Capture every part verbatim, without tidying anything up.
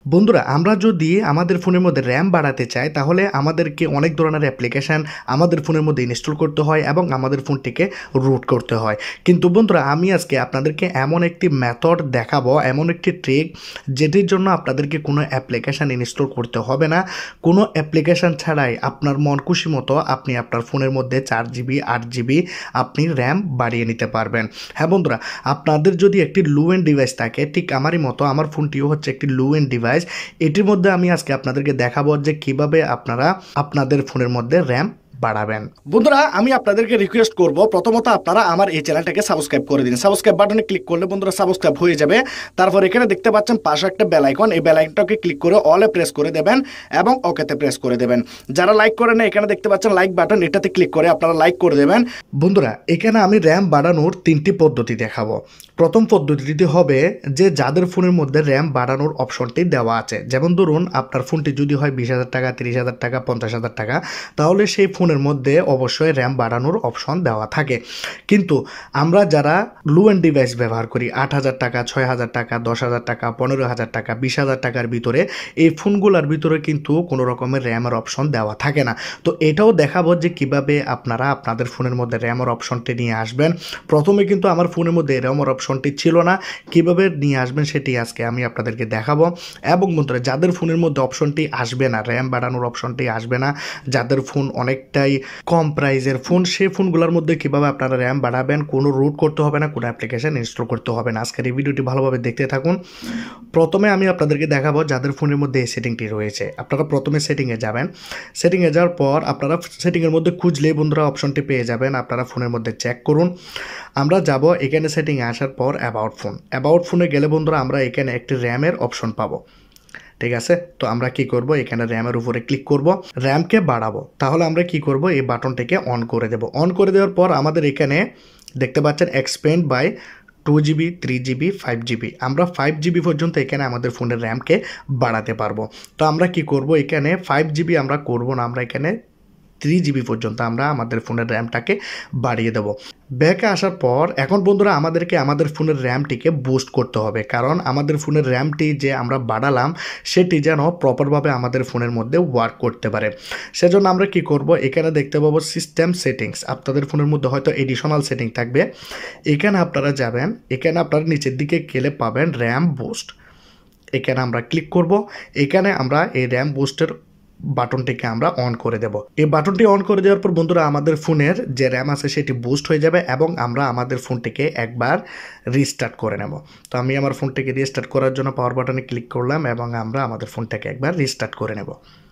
বন্ধুরা আমরা যদি আমাদের ফোনের মধ্যে র্যাম বাড়াতে চাই তাহলে আমাদেরকে অনেক ধরনের অ্যাপ্লিকেশান আমাদের ফোনের মধ্যে ইনস্টল করতে হয় এবং আমাদের ফোনটিকে রুট করতে হয়। কিন্তু বন্ধুরা আমি আজকে আপনাদেরকে এমন একটি মেথড দেখাবো, এমন একটি ট্রিক যেটির জন্য আপনাদেরকে কোনো অ্যাপ্লিকেশান ইনস্টল করতে হবে না। কোনো অ্যাপ্লিকেশান ছাড়াই আপনার মন খুশি মতো আপনি আপনার ফোনের মধ্যে চার জিবি আট জিবি আপনি র্যাম বাড়িয়ে নিতে পারবেন। হ্যাঁ বন্ধুরা, আপনাদের যদি একটি লো এন্ড ডিভাইস থাকে, ঠিক আমারই মতো আমার ফোনটিও হচ্ছে একটি লো এন্ড ডিভাইস, এটির মধ্যে আমি আজকে আপনাদেরকে দেখাবো যে কিভাবে আপনারা আপনাদের ফোনের মধ্যে র্যাম বাড়াবেন। বন্ধুরা আমি আপনাদেরকে রিকোয়েস্ট করব, প্রথমত আপনারা আমার এই চ্যানেলটাকে সাবস্ক্রাইব করে দিন। সাবস্ক্রাইব বাটনে ক্লিক করলে বন্ধুরা সাবস্ক্রাইব হয়ে যাবে। তারপর এখানে দেখতে পাচ্ছেন পাশে একটা বেল আইকন, এই বেল আইকনটাকে ক্লিক করে অলে প্রেস করে দেবেন এবং ওকেতে প্রেস করে দেবেন। যারা লাইক করেন না এখানে দেখতে পাচ্ছেন লাইক বাটন, এটাতে ক্লিক করে আপনারা লাইক করে দেবেন। বন্ধুরা এখানে আমি র্যাম বাড়ানোর তিনটি পদ্ধতি দেখাবো। প্রথম পদ্ধতিটি হবে যে যাদের ফোনের মধ্যে র্যাম বাড়ানোর অপশনটি দেওয়া আছে, যেমন ধরুন আপনার ফোনটি যদি হয় বিশ হাজার টাকা, তিরিশ হাজার টাকা, পঞ্চাশ হাজার টাকা, তাহলে সেই ফোনের মধ্যে অবশ্যই র্যাম বাড়ানোর অপশন দেওয়া থাকে। কিন্তু আমরা যারা লো এন্ড ডিভাইস ব্যবহার করি, আট হাজার টাকা, ছয় হাজার টাকা, দশ হাজার টাকা, পনেরো হাজার টাকা, বিশ হাজার টাকার ভিতরে, এই ফোনগুলোর ভিতরে কিন্তু কোনো রকমের র্যামের অপশন দেওয়া থাকে না। তো এটাও দেখাবো যে কিভাবে আপনারা আপনাদের ফোনের মধ্যে র্যামের অপশনটি নিয়ে আসবেন। প্রথমে কিন্তু আমার ফোনের মধ্যে র্যামের অপশনটি ছিল না, কিভাবে নিয়ে আসবেন সেটি আজকে আমি আপনাদেরকে দেখাবো। এবং বন্ধুরা যাদের ফোনের মধ্যে অপশনটি আসবে না, র্যাম বাড়ানোর অপশনটি আসবে না, যাদের ফোন অনেকটাই কম প্রাইজের ফোন, সেই ফোনগুলোর মধ্যে কীভাবে আপনারা র্যাম বাড়াবেন, কোনো রুট করতে হবে না, কোনো অ্যাপ্লিকেশন ইনস্টল করতে হবে না। আজকের এই ভিডিওটি ভালোভাবে দেখতে থাকুন। প্রথমে আমি আপনাদেরকে দেখাবো যাদের ফোনের মধ্যে এই সেটিংটি রয়েছে। আপনারা প্রথমে সেটিংয়ে যাবেন, সেটিংয়ে যাওয়ার পর আপনারা সেটিংয়ের মধ্যে খুঁজলেই বন্ধুরা অপশনটি পেয়ে যাবেন। আপনারা ফোনের মধ্যে চেক করুন। আমরা যাব এখানে সেটিংয়ে আসার পর অ্যাবাউট ফোন, অ্যাবাউট ফোনে গেলে বন্ধুরা আমরা এখানে একটি র্যামের অপশন পাবো। ঠিক আছে, তো আমরা কি করব, এখানে র্যামের উপরে ক্লিক করব, র্যামকে বাড়াবো। তাহলে আমরা কি করব, এই বাটনটিকে অন করে দেব। অন করে দেওয়ার পর আমাদের এখানে দেখতে পাচ্ছেন expand by two GB, three GB, five GB, আমরা ফাইভ জিবি পর্যন্ত এখানে আমাদের ফোনের র্যামকে বাড়াতে পারবো। তো আমরা কি করব, এখানে ফাইভ জিবি আমরা করব না, আমরা এখানে থ্রি জিবি পর্যন্ত আমরা আমাদের ফোনের র্যামটাকে বাড়িয়ে দেবো। ব্যাকে আসার পর এখন বন্ধুরা আমাদেরকে আমাদের ফোনের র্যামটিকে বুস্ট করতে হবে, কারণ আমাদের ফোনের র্যামটি যে আমরা বাড়ালাম সেটি যেন প্রপারভাবে আমাদের ফোনের মধ্যে ওয়ার্ক করতে পারে। সেজন্য আমরা কি করব, এখানে দেখতে পাবো সিস্টেম সেটিংস, আপনাদের ফোনের মধ্যে হয়তো এডিশনাল সেটিং থাকবে, এখানে আপনারা যাবেন, এখানে আপনারা নিচের দিকে গেলে পাবেন র্যাম বুস্ট, এখানে আমরা ক্লিক করব। এখানে আমরা এই র্যাম বুস্টের বাটনটিকে আমরা অন করে দেব। এই বাটনটি অন করে দেওয়ার পর বন্ধুরা আমাদের ফোনের যে র্যাম আছে সেটি বুস্ট হয়ে যাবে এবং আমরা আমাদের ফোনটিকে একবার রিস্টার্ট করে নেব। তো আমি আমার ফোনটিকে রিস্টার্ট করার জন্য পাওয়ার বাটনে ক্লিক করলাম এবং আমরা আমাদের ফোনটাকে একবার রিস্টার্ট করে নেব।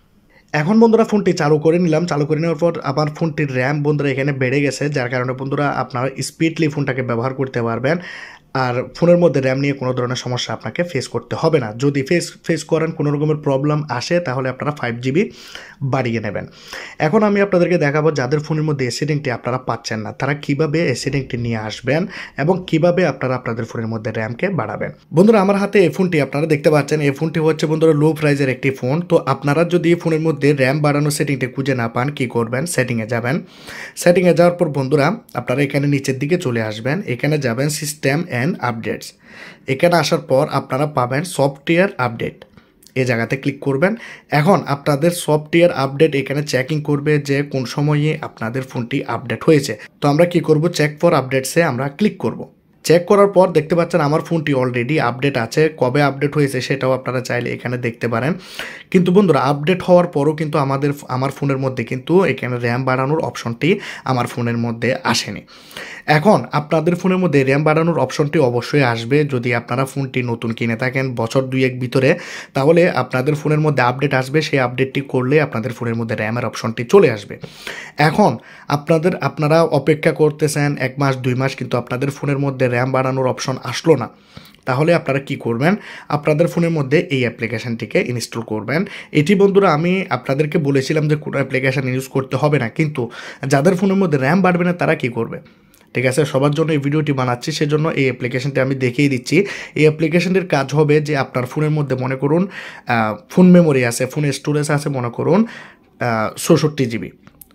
এখন বন্ধুরা ফোনটি চালু করে নিলাম, চালু করে নেওয়ার পর আমার ফোনটির র্যাম বন্ধুরা এখানে বেড়ে গেছে, যার কারণে বন্ধুরা আপনারা স্পিডলি ফোনটাকে ব্যবহার করতে পারবেন। আর ফোনের মধ্যে র্যাম নিয়ে কোনো ধরনের সমস্যা আপনাকে ফেস করতে হবে না। যদি ফেস ফেস করেন, কোনো রকমের প্রবলেম আসে, তাহলে আপনারা ফাইভ জিবি বাড়িয়ে নেবেন। এখন আমি আপনাদেরকে দেখাবো যাদের ফোনের মধ্যে এই সেটিংটি আপনারা পাচ্ছেন না, তারা কীভাবে এই সেটিংটি নিয়ে আসবেন এবং কীভাবে আপনারা আপনাদের ফোনের মধ্যে র্যামকে বাড়াবেন। বন্ধুরা আমার হাতে এই ফোনটি আপনারা দেখতে পাচ্ছেন, এই ফোনটি হচ্ছে বন্ধুরা লো প্রাইজের একটি ফোন। তো আপনারা যদি ফোনের মধ্যে র্যাম বাড়ানোর সেটিংটি খুঁজে না পান, কী করবেন, সেটিংয়ে যাবেন। সেটিংয়ে যাওয়ার পর বন্ধুরা আপনারা এখানে নিচের দিকে চলে আসবেন, এখানে যাবেন সিস্টেম অ্যান্ড আপডেটস, এখানে আসার পর আপনারা পাবেন সফটওয়্যার আপডেট, এই জায়গাতে ক্লিক করবেন। এখন আপনাদের সফটওয়্যার আপডেট এখানে চেকিং করবে যে কোন সময়ে আপনাদের ফোনটি আপডেট হয়েছে। তো আমরা কি করব, চেক ফর আপডেটসে আমরা ক্লিক করব। চেক করার পর দেখতে পাচ্ছেন আমার ফোনটি অলরেডি আপডেট আছে, কবে আপডেট হয়েছে সেটাও আপনারা চাইলে এখানে দেখতে পারেন। কিন্তু বন্ধুরা আপডেট হওয়ার পরও কিন্তু আমাদের আমার ফোনের মধ্যে কিন্তু এখানে র্যাম বাড়ানোর অপশনটি আমার ফোনের মধ্যে আসেনি। এখন আপনাদের ফোনের মধ্যে র্যাম বাড়ানোর অপশনটি অবশ্যই আসবে যদি আপনারা ফোনটি নতুন কিনে থাকেন বছর দুই এক ভিতরে, তাহলে আপনাদের ফোনের মধ্যে আপডেট আসবে, সেই আপডেটটি করলে আপনাদের ফোনের মধ্যে র্যামের অপশনটি চলে আসবে। এখন আপনাদের আপনারা অপেক্ষা করতেছেন এক মাস দুই মাস, কিন্তু আপনাদের ফোনের মধ্যে র্যাম বাড়ানোর অপশন আসলো না, তাহলে আপনারা কি করবেন, আপনাদের ফোনের মধ্যে এই অ্যাপ্লিকেশানটিকে ইনস্টল করবেন। এটি বন্ধুরা আমি আপনাদেরকে বলেছিলাম যে কোনো অ্যাপ্লিকেশান ইউজ করতে হবে না, কিন্তু যাদের ফোনের মধ্যে র্যাম বাড়বে না তারা কি করবে, ঠিক আছে, সবার জন্য এই ভিডিওটি বানাচ্ছি, সেজন্য এই অ্যাপ্লিকেশনটি আমি দেখিয়ে দিচ্ছি। এই অ্যাপ্লিকেশনটির কাজ হবে যে আপনার ফোনের মধ্যে মনে করুন ফোন মেমোরি আছে, ফোনের স্টোরেজ আছে মনে করুন চৌষট্টি জিবি,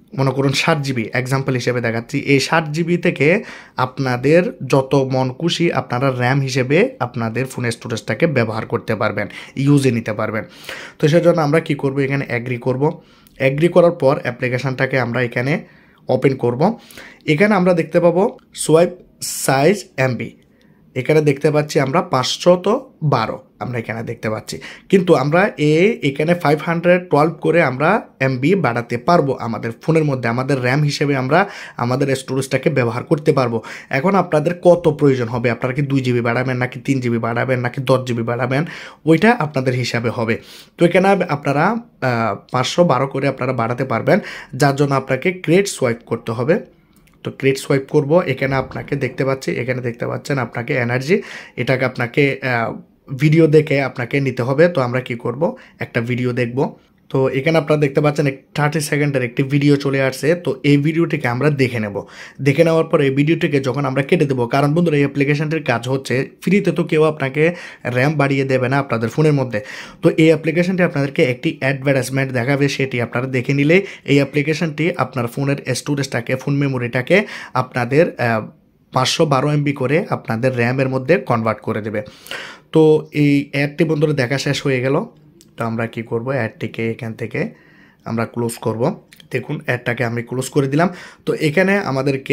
মনে করুন ষাট জিবি এক্সাম্পল হিসেবে দেখাচ্ছি, এই ষাট জিবি থেকে আপনাদের যত মন খুশি আপনারা র্যাম হিসেবে আপনাদের ফোনের স্টোরেজটাকে ব্যবহার করতে পারবেন, ইউজে নিতে পারবেন। তো সেজন্য আমরা কি করব, এখানে অ্যাগ্রি করব। অ্যাগ্রি করার পর অ্যাপ্লিকেশানটাকে আমরা এখানে ওপেন করব। এখানে আমরা দেখতে পাবো সোয়াইপ সাইজ এমবি, এখানে দেখতে পাচ্ছি আমরা পাঁচশত বারো আমরা এখানে দেখতে পাচ্ছি, কিন্তু আমরা এ এখানে ফাইভ হান্ড্রেড টুয়েলভ করে আমরা এমবি বাড়াতে পারবো আমাদের ফোনের মধ্যে, আমাদের র্যাম হিসেবে আমরা আমাদের স্টোরেজটাকে ব্যবহার করতে পারবো। এখন আপনাদের কত প্রয়োজন হবে, আপনারা কি দুই জিবি বাড়াবেন নাকি তিন জিবি বাড়াবেন নাকি দশ জিবি বাড়াবেন, ওইটা আপনাদের হিসাবে হবে। তো এখানে আপনারা পাঁচশো বারো করে আপনারা বাড়াতে পারবেন, যার জন্য আপনাকে ক্রিয়েট সোয়াইপ করতে হবে। তো ক্রিয়েট সোয়াইপ করব, এখানে আপনাকে দেখতে পাচ্ছি, এখানে দেখতে পাচ্ছেন আপনাকে এনার্জি, এটাকে আপনাকে ভিডিও দেখে আপনাকে নিতে হবে। তো আমরা কি করব, একটা ভিডিও দেখব। তো এখানে আপনারা দেখতে পাচ্ছেন থার্টি সেকেন্ডের একটি ভিডিও চলে আসছে। তো এই ভিডিওটিকে আমরা দেখে নেব, দেখে নেওয়ার পর এই ভিডিওটিকে যখন আমরা কেটে দেবো, কারণ বন্ধুরা এই অ্যাপ্লিকেশনটির কাজ হচ্ছে ফ্রিতে তো কেউ আপনাকে র্যাম বাড়িয়ে দেবে না আপনাদের ফোনের মধ্যে। তো এই অ্যাপ্লিকেশনটি আপনাদেরকে একটি অ্যাডভার্টাইজমেন্ট দেখাবে, সেটি আপনারা দেখে নিলে এই অ্যাপ্লিকেশনটি আপনার ফোনের স্টোরেজটাকে, ফোন মেমোরিটাকে আপনাদের পাঁচশো বারো এমবি করে আপনাদের র্যামের মধ্যে কনভার্ট করে দেবে। তো এই অ্যাডটি বন্ধুরা দেখা শেষ হয়ে গেল। তো আমরা কি করব, অ্যাডটিকে এখান থেকে আমরা ক্লোজ করব। দেখুন অ্যাডটাকে আমি ক্লোজ করে দিলাম। তো এখানে আমাদেরকে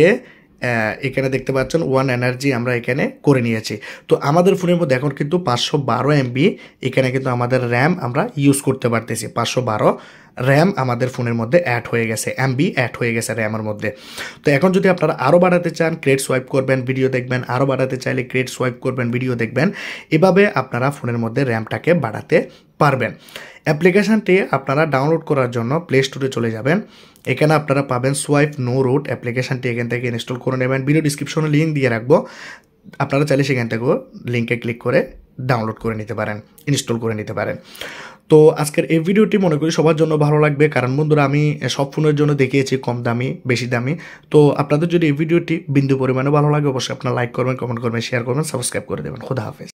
এখানে দেখতে পাচ্ছেন ওয়ান এনার্জি আমরা এখানে করে নিয়েছি। তো আমাদের ফোনের মধ্যে এখন কিন্তু পাঁচশো বারো এমবি এখানে কিন্তু আমাদের র্যাম আমরা ইউজ করতে পারতেছি, পাঁচশো বারো র্যাম আমাদের ফোনের মধ্যে অ্যাড হয়ে গেছে, এমবি অ্যাড হয়ে গেছে র্যামের মধ্যে। তো এখন যদি আপনারা আরও বাড়াতে চান, ক্রিয়েট সোয়াইপ করবেন, ভিডিও দেখবেন, আরও বাড়াতে চাইলে ক্রিয়েট সোয়াইপ করবেন, ভিডিও দেখবেন, এভাবে আপনারা ফোনের মধ্যে র্যামটাকে বাড়াতে পারবেন। অ্যাপ্লিকেশানটি আপনারা ডাউনলোড করার জন্য প্লে স্টোরে চলে যাবেন, এখানে আপনারা পাবেন সোয়াইপ নো রুট অ্যাপ্লিকেশানটি, এখান থেকে ইনস্টল করে নেবেন। ভিডিও ডিসক্রিপশনে লিঙ্ক দিয়ে রাখবো, আপনারা চাইলে সেখান থেকেও লিঙ্কে ক্লিক করে ডাউনলোড করে নিতে পারেন, ইনস্টল করে নিতে পারেন। তো আজকের এই ভিডিওটি মনে করি সবার জন্য ভালো লাগবে, কারণ বন্ধুরা আমি সব ফোনের জন্য দেখিয়েছি কম দামি বেশি দামি। তো আপনাদের যদি এই ভিডিওটি বিন্দু পরিমাণে ভালো লাগে অবশ্যই আপনারা লাইক করবেন, কমেন্ট করবেন, শেয়ার করবেন, সাবস্ক্রাইব করে দেবেন। খোদা হাফেজ।